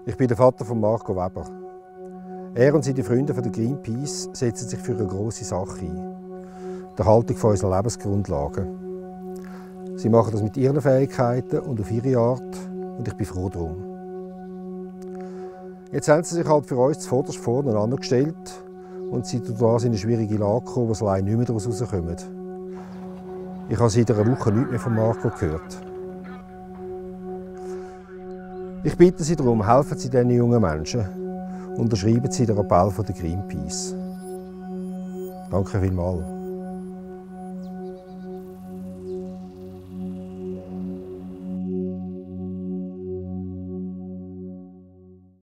Ich bin der Vater von Marco Weber. Er und seine Freunde von der Greenpeace setzen sich für eine grosse Sache ein: die Erhaltung unserer Lebensgrundlagen. Sie machen das mit ihren Fähigkeiten und auf ihre Art, und ich bin froh darum. Jetzt haben sie sich halt für uns zuvorderst vorne angestellt und sind durch das in eine schwierige Lage gekommen, wo sie allein nicht mehr daraus rauskommen. Ich habe seit einer Woche nichts mehr von Marco gehört. Ich bitte Sie darum, helfen Sie diesen jungen Menschen, unterschreiben Sie den Appell von der Greenpeace. Danke vielmals.